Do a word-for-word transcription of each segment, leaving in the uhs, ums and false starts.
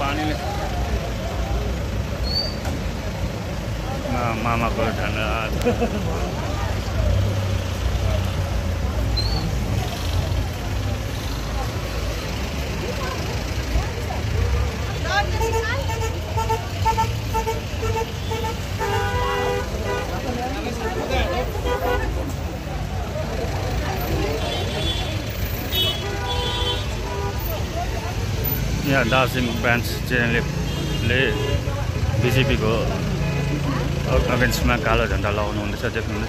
पानीले मामाको झन्डा यहाँ दार्जिलिङ ब्रान्च जेएनएलएफले बिजेपीको अगेन्स्टमा कालो झन्डा लगाउनु हुँदैछ, देख्नुहुँदैछ।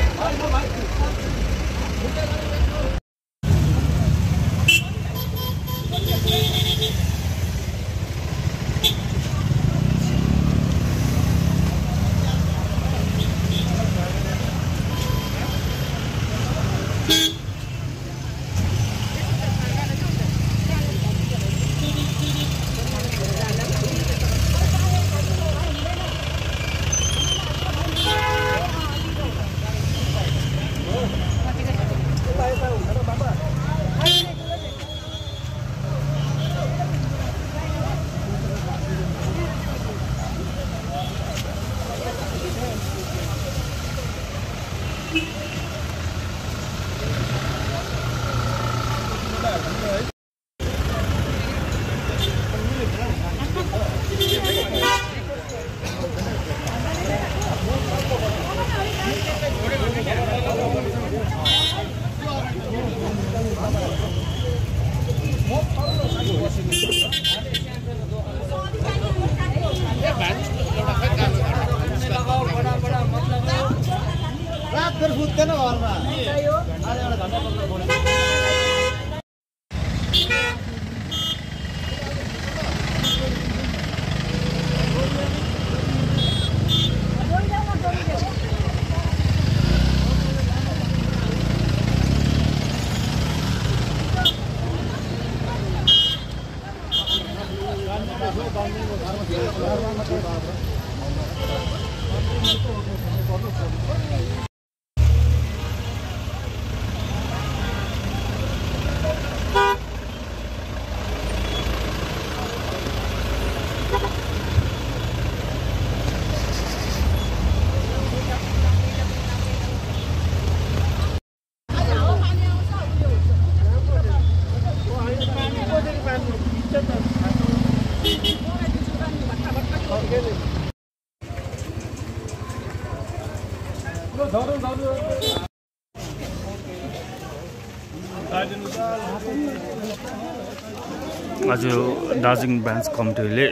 आज दार्जिलिङ ब्रान्च कमिटीले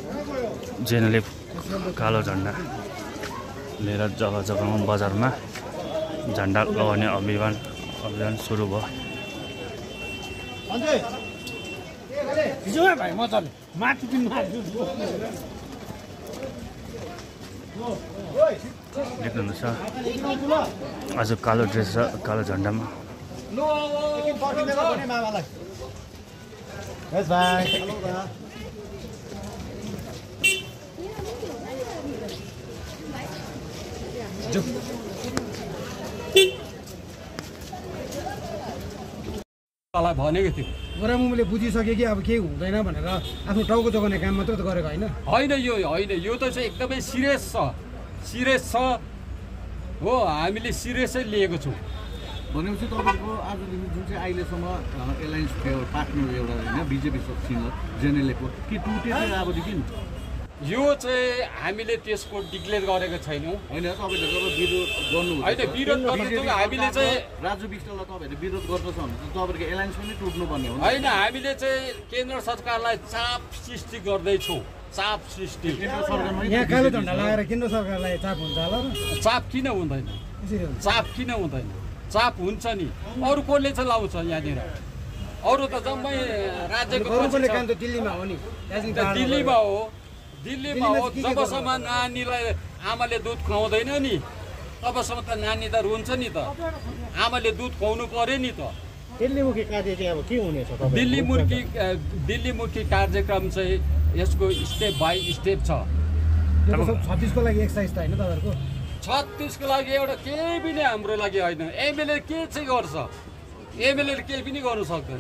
जेएनएलएफ कालो झन्डा लिएर जग्गा जग्गामा बजारमा झन्डा लगाउने अभियान अभियान सुरु भयो। देख्नुहुन्छ आज कालो ड्रेस र कालो झन्डामा Yes, bye. Hello, bye. भनेको थियो गरामुले बुझिसके कि अब केही हुँदैन भनेर आफ्नो टाउको जोगाउने काम मात्र त गरेको होइन होइन यो होइन यो त चाहिँ एकदमै सिरियस छ सिरियस छ हो हामीले सिरियसै लिएको छौँ भनेपछि तपाईँको आजदेखि जुन चाहिँ अहिलेसम्म एलायन्स थियो पार्टनर एउटा होइन बिजेपीसँग जेएनएलएफको के टुटेको अबदेखि यो चाहिँ हामीले त्यसको डिक्लेयर गरेको छैनौँ होइन तपाईँले जब विरोध गर्नु होइन विरोध गर्नु हामीले चाहिँ राजु विष्टलाई तपाईँहरूले विरोध गर्दछ भने तपाईँको एलायन्स पनि टुट्नुपर्ने हो होइन हामीले चाहिँ केन्द्र सरकारलाई चाप सृष्टि गर्दैछौँ चाप सृष्टि यहाँ कालो झन्डा लगाएर केन्द्र सरकारलाई चाप हुन्छ होला चाप किन हुँदैन चाप किन हुँदैन चाप हुन्छ नि अरू कसले चाहिँ लाउँछ यहाँनिर अरू त जम्मै राज्यको दिल्लीमा हो नि दिल्लीमा हो दिल्लीमा हो जबसम्म नानीलाई आमाले दुध खुवाउँदैन नि तबसम्म त नानी त रुन्छ नि त आमाले दुध खुवाउनु पर्यो नि त दिल्लीमुखी कार्य चाहिँ अब के हुनेछ दिल्लीमुखी दिल्लीमुखी कार्यक्रम चाहिँ यसको स्टेप बाई स्टेप छ छत्तिसको लागि एक्सर्साइज त होइन तपाईँहरूको छत्तिसको लागि एउटा केही पनि हाम्रो लागि होइन एमएलए के चाहिँ गर्छ एमएलएले केही पनि गर्नु सक्दैन।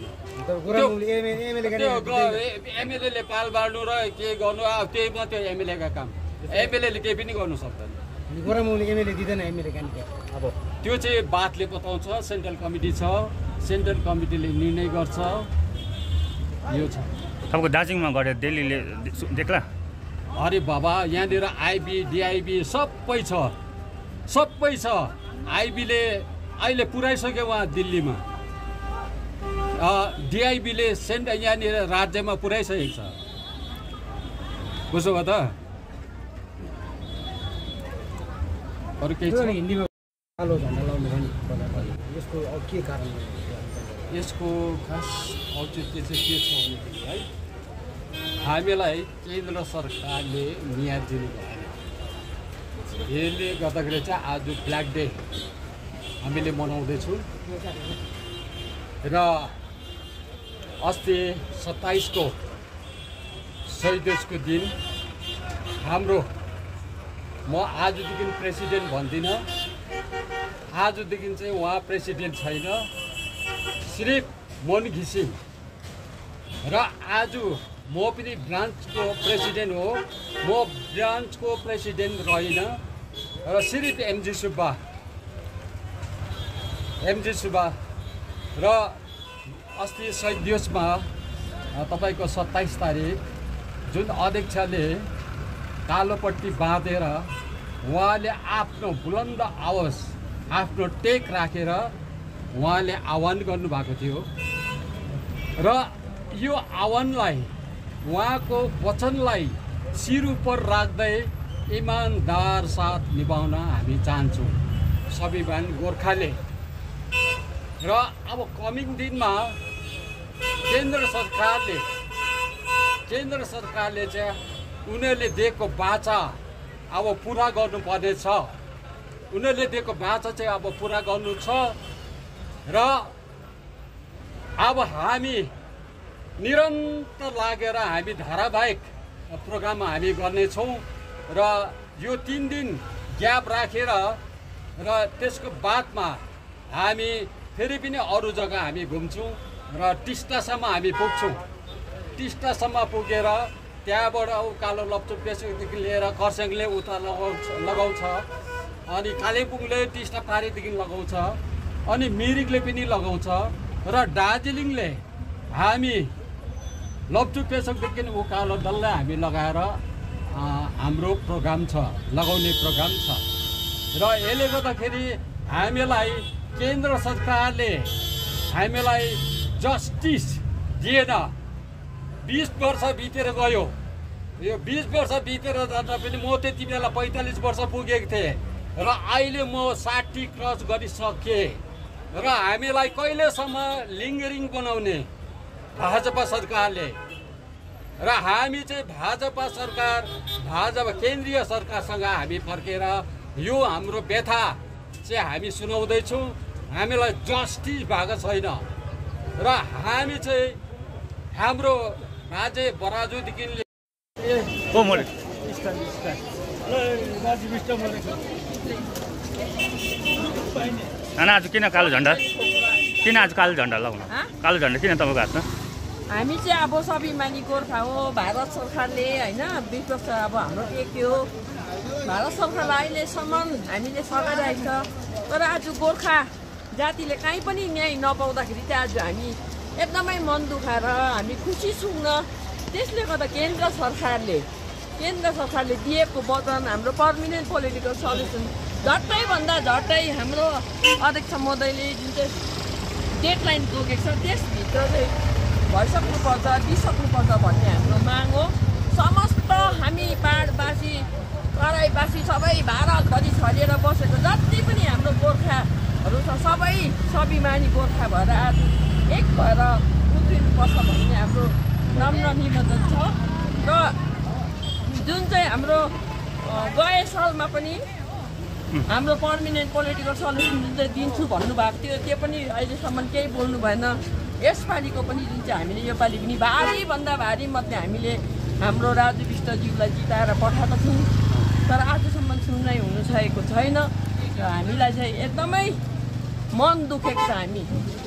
एमएलएले पाल बाँड्नु र के गर्नु अब त्यही मात्रै एमएलएका काम। एमएलएले केही पनि गर्नु सक्दैन। एमएलए दिँदैन एमएलए अब त्यो चाहिँ बातले बताउँछ। सेन्ट्रल कमिटी छ, सेन्ट्रल कमिटीले निर्णय गर्छ। यो छ तपाईँको दार्जिलिङमा गएर दिल्लीले देख्ला। अरे बाबा यहाँनिर आइबी डिआइबी सबै छ, सबै छ। आइबीले अहिले पुऱ्याइसक्यो उहाँ दिल्लीमा, डिआइबीले सेन्ट यहाँनिर राज्यमा पुऱ्याइसकेको छ। बुझ्नुभयो त? अरू केही छ? हिन्दीमा कालो झन्डा लाउनु पनि यसको के कारण? यसको खास औचित्य चाहिँ के छ भनेदेखि है, हामीलाई केन्द्र सरकारले म्याद दिनु भएन। यसले गर्दाखेरि चाहिँ आज ब्ल्याक डे हामीले मनाउँदैछौँ र अस्ति सत्ताइसको शहीद दिवसको दिन हाम्रो, म आजदेखि प्रेसिडेन्ट भन्दिनँ, आजदेखि चाहिँ उहाँ प्रेसिडेन्ट छैन, सिर्फ मन घिसिङ र आज म पनि ब्रान्चको प्रेसिडेन्ट हो। म ब्रान्चको प्रेसिडेन्ट रहेन र सिर्फ एमजी सुब्बा एमजी सुब्बा र अस्ति शहीद दिवसमा तपाईँको सत्ताइस तारिक जुन अध्यक्षले कालोपट्टि बाँधेर उहाँले आफ्नो बुलन्द आवाज, आफ्नो टेक राखेर उहाँले आह्वान गर्नुभएको थियो र यो आह्वानलाई, उहाँको वचनलाई शिर उपर राख्दै इमानदार साथ निभाउन हामी चाहन्छौँ स्वाभिमान गोर्खाले। र अब कमिङ दिनमा केन्द्र सरकारले केन्द्र सरकारले चाहिँ उनीहरूले दिएको बाचा अब पुरा गर्नुपर्नेछ। उनीहरूले दिएको बाचा चाहिँ अब पुरा गर्नु छ र अब हामी निरन्तर लागेर हामी धारावाहिक प्रोग्राम हामी गर्नेछौँ र यो तिन दिन ग्याप राखेर र त्यसको बादमा हामी फेरि पनि अरू जग्गा हामी घुम्छौँ र टिस्टासम्म हामी पुग्छौँ। टिस्टासम्म पुगेर त्यहाँबाट उकालो लप्चुक पेसोकदेखि लिएर खरसाङले उता लगाउँछ लगाउँछ अनि कालेबुङले टिस्टा पारीदेखि लगाउँछ अनि मिरिकले पनि लगाउँछ र दार्जिलिङले हामी लप्चुक पेसोकदेखि उकालो डल्लै हामी लगाएर हाम्रो प्रोग्राम छ, लगाउने प्रोग्राम छ। र यसले गर्दाखेरि हामीलाई केन्द्र सरकारले हामीलाई जस्टिस दिएन। बिस वर्ष बितेर गयो। यो बिस वर्ष बितेर जाँदा पनि म त्यति बेला पैँतालिस वर्ष पुगेको थिएँ र अहिले म साठी क्रस गरिसकेँ र हामीलाई कहिलेसम्म लिङ्गरिङ बनाउने भाजपा सरकारले। र हामी चाहिँ भाजपा सरकार, भाजपा केन्द्रीय सरकारसँग हामी फर्केर यो हाम्रो व्यथा चाहिँ हामी सुनाउँदैछौँ। हामीलाई जस्टिस भएको छैन र हामी चाहिँ हाम्रो राजे बराजुदेखि नाना आज किन कालो झन्डा किन आज कालो झन्डा लगाउनु? कालो झन्डा किन तपाईँको हातमा? हामी चाहिँ अब स्वाभिमानी गोर्खा हो। भारत सरकारले होइन विपक्ष अब हाम्रो टेक्यो। भारत सरकारलाई अहिलेसम्म हामीले सघाइरहेको छ तर आज गोर्खा जातिले काहीँ पनि न्याय नपाउँदाखेरि चाहिँ आज हामी एकदमै मन दुखाएर हामी खुसी छौँ। त्यसले गर्दा केन्द्र सरकारले केन्द्र सरकारले दिएको वचन, हाम्रो पर्मिनेन्ट पोलिटिकल सल्युसन झट्टैभन्दा झट्टै हाम्रो अध्यक्ष महोदयले जुन चाहिँ डेडलाइन तोकेको छ त्यसभित्र चाहिँ भइसक्नुपर्छ, दिइसक्नुपर्छ भन्ने हाम्रो माग हो। समस्त हामी पाहाडवासी, तराईवासी सबै भारतभरि छरिएर बसेको जति पनि हाम्रो गोर्खाहरू छ सबै स्वाभिमानी गोर्खा भएर आज एक भएर उफ्रिनुपर्छ भन्ने हाम्रो नम्र निवेदन छ। र जुन चाहिँ हाम्रो गए सालमा पनि हाम्रो पर्मिनेन्ट पोलिटिकल सल्युसन जुन चाहिँ दिन्छु भन्नुभएको थियो त्यो पनि अहिलेसम्म केही बोल्नु भएन। यसपालिको पनि जुन चाहिँ हामीले योपालि पनि भारीभन्दा भारी मतले हामीले हाम्रो राजु विष्टज्यूलाई जिताएर पठाएको छौँ तर आजसम्म सुनवाई हुनु सकेको छैन र हामीलाई चाहिँ एकदमै मन दुखेको छ। हामी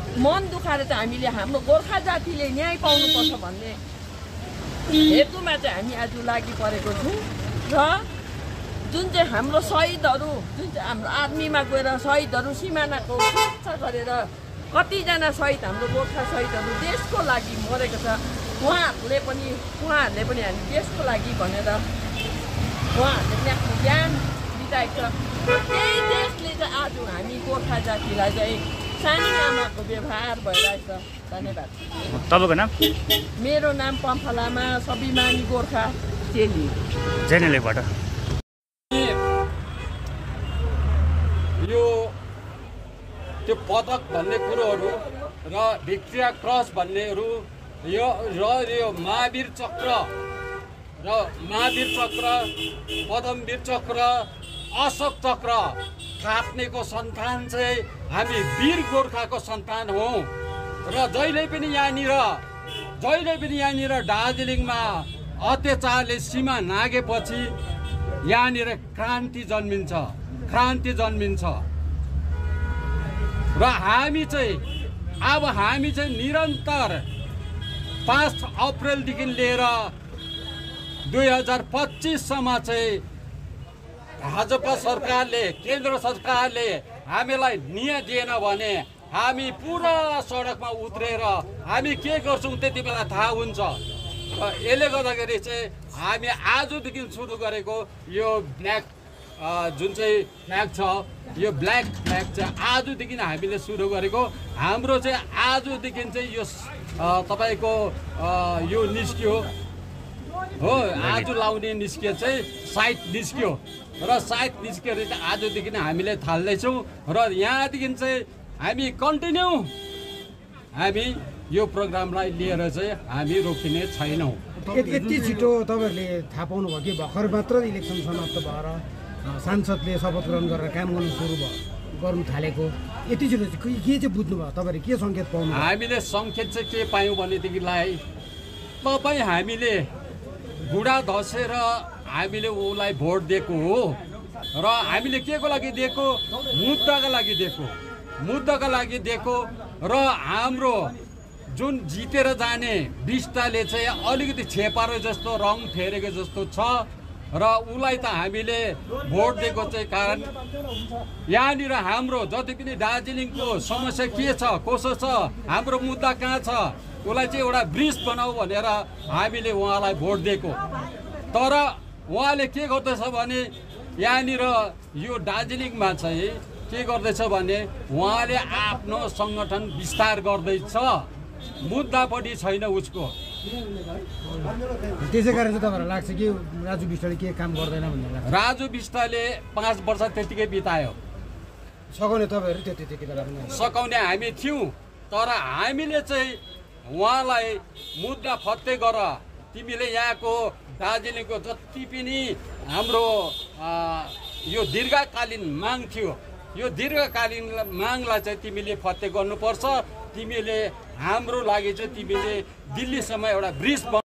मन दुखाएर चाहिँ हामीले हाम्रो गोर्खा जातिले न्याय पाउनुपर्छ भन्ने हेतुमा चाहिँ हामी आज लागि परेको छौँ। र जुन चाहिँ हाम्रो शहीदहरू जुन चाहिँ हाम्रो आर्मीमा गएर शहीदहरू सिमानाको सुरक्षा गरेर कतिजना शहीद हाम्रो गोर्खा शहीदहरू देशको लागि मरेको छ, उहाँहरूले पनि उहाँहरूले पनि हामी देशको लागि भनेर उहाँहरूले आफ्नो ज्यान बिताएको छ। त्यही देशले चाहिँ आज हामी गोर्खा जातिलाई चाहिँ सानी आमाको व्यवहार भइरहेछ। धन्यवाद। तपाईँको नाम? मेरो नाम पम्फा लामा, स्वाभिमानी गोर्खा चेली, जेनेलेबाट। यो त्यो पदक भन्ने कुरोहरू र भिक्टोरिया क्रस भन्नेहरू यो र यो महावीर चक्र र महावीर चक्र, पदमवीर चक्र, अशोक चक्र प्राप्नेको सन्तान चाहिँ हामी वीर गोर्खाको सन्तान हौँ। र जहिले पनि यहाँनिर जहिले पनि यहाँनिर दार्जिलिङमा अत्याचारले सीमा नागेपछि यहाँनिर क्रान्ति जन्मिन्छ क्रान्ति जन्मिन्छ र हामी चाहिँ अब हामी चाहिँ निरन्तर पाँच अप्रेलदेखि लिएर दुई हजार पच्चिससम्म चाहिँ भाजपा सरकारले, केन्द्र सरकारले हामीलाई न्याय दिएन भने हामी पुरा सडकमा उत्रेर हामी के गर्छौँ त्यति बेला थाहा हुन्छ। र यसले गर्दाखेरि चाहिँ हामी आजदेखि सुरु गरेको यो ब्ल्याक जुन चाहिँ फ्ल्याग छ, यो ब्ल्याक फ्ल्याग चाहिँ आजदेखि हामीले सुरु गरेको। हाम्रो चाहिँ आजदेखि चाहिँ यो तपाईँको यो निस्कियो हो, आज लाउने निस्कियो चाहिँ साइट निस्कियो र साइट निस्किएर चाहिँ आजदेखि हामीले थाल्दैछौँ। र यहाँदेखि चाहिँ हामी कन्टिन्यू हामी यो प्रोग्रामलाई लिएर चाहिँ हामी रोकिने छैनौँ। यति छिटो तपाईँहरूले थाहा पाउनुभयो कि भर्खर मात्र इलेक्सन समाप्त भएर सांसदले शपथ ग्रहण गरेर काम गर्नु सुरु भयो गर्नु थालेको, यति छिटो चाहिँ के चाहिँ बुझ्नुभयो तपाईँहरूले, के सङ्केत पाउनु? हामीले सङ्केत चाहिँ के पायौँ भनेदेखिलाई तपाईँ हामीले बुढा धसेर हामीले उसलाई भोट दिएको हो र हामीले के को लागि दिएको? मुद्दाका लागि दिएको मुद्दाका लागि दिएको र हाम्रो जुन जितेर जाने बिस्ताले चाहिँ अलिकति छेपारो जस्तो रङ फेरेको जस्तो छ र उसलाई त हामीले भोट दिएको चाहिँ कारण यहाँनिर हाम्रो जति पनि दार्जिलिङको समस्या के छ, कसो छ, हाम्रो मुद्दा कहाँ छ, उसलाई चाहिँ एउटा ब्रिज बनाऊ भनेर हामीले उहाँलाई भोट दिएको। तर उहाँले के गर्दैछ भने यहाँनिर यो दार्जिलिङमा चाहिँ के गर्दैछ भने उहाँले आफ्नो सङ्गठन विस्तार गर्दैछ, मुद्दापट्टि छैन उसको। त्यसै कारण चाहिँ तपाईँहरूलाई लाग्छ कि राजु बिष्टले के काम गर्दैन भन्ने लाग्छ? राजु बिष्टले पाँच वर्ष त्यतिकै बितायो। सघाउने तपाईँहरू त्यो त्यति बेला सघाउने हामी थियौँ, तर हामीले चाहिँ उहाँलाई मुद्दा फत्ते गर, तिमीले यहाँको दार्जिलिङको जति पनि हाम्रो यो दीर्घकालीन माग थियो, यो दीर्घकालीन मागलाई चाहिँ तिमीले फत्ते गर्नुपर्छ। तिमीले हाम्रो लागि चाहिँ तिमीले दिल्लीसम्म एउटा ब्रिज